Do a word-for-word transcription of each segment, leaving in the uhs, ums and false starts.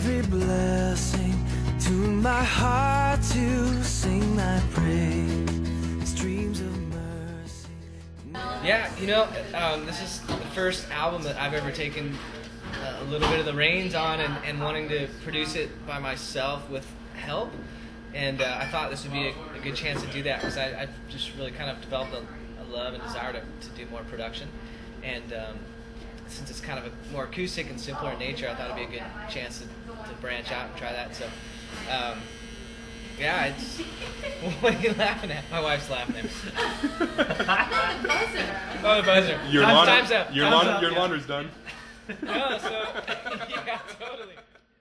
every blessing. Tune my heart to sing thy praise, streams of mercy. Yeah, you know, um, this is the first album that I've ever taken uh, a little bit of the reins on and, and wanting to produce it by myself with help. And uh, I thought this would be a, a good chance to do that because I, I've just really kind of developed a, a love and desire to, to do more production. And um, since it's kind of a more acoustic and simpler in nature, I thought it'd be a good chance to, to branch out and try that. So, um, yeah, it's... What are you laughing at? My wife's laughing at me. Oh, the buzzer. Your Time's, laundry, time's up. your, Time's laundry, up, your yeah. laundry's done. No, so... Yeah, totally.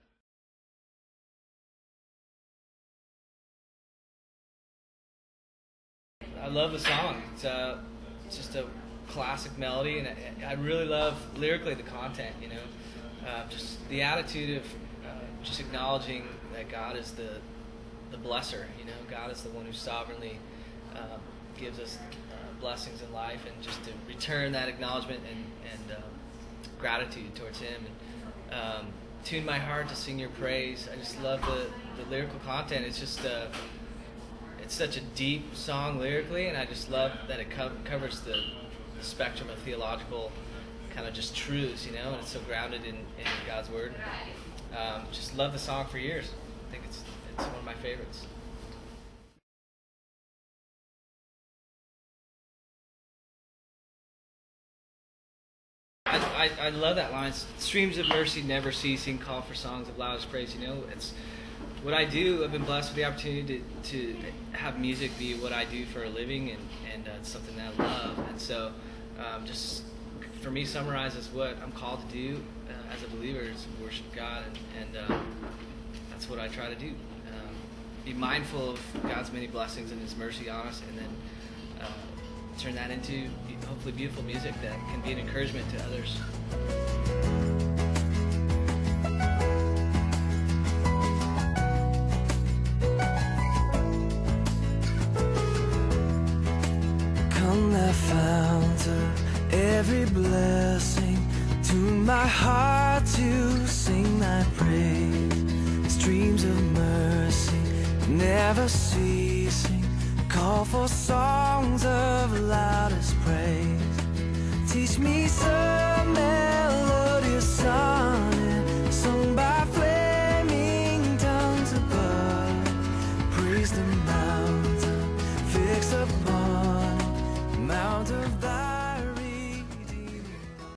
I love the song. It's, uh, it's just a classic melody, and I, I really love lyrically the content. You know, uh, just the attitude of uh, just acknowledging that God is the the blesser. You know, God is the one who sovereignly um, gives us uh, blessings in life, and just to return that acknowledgement and and um, gratitude towards Him. And um, tune my heart to sing Your praise. I just love the the lyrical content. It's just uh, It's such a deep song lyrically, and I just love that it co covers the, the spectrum of theological kind of just truths, you know, and it's so grounded in, in God's Word. Um, just love the song for years. I think it's it's one of my favorites. I, I, I love that line. Streams of mercy never ceasing, call for songs of loudest praise. You know, it's what I do. I've been blessed with the opportunity to, to have music be what I do for a living, and, and uh, it's something that I love. And so um, just for me, summarizes what I'm called to do uh, as a believer is worship God, and, and um, that's what I try to do. Um, be mindful of God's many blessings and His mercy on us, and then uh, turn that into hopefully beautiful music that can be an encouragement to others. Come thou fount of every blessing, tune my heart to sing thy praise, streams of mercy never ceasing, call for songs of loudest praise. Teach me some melodious sonnet sung by flaming tongues above, praise the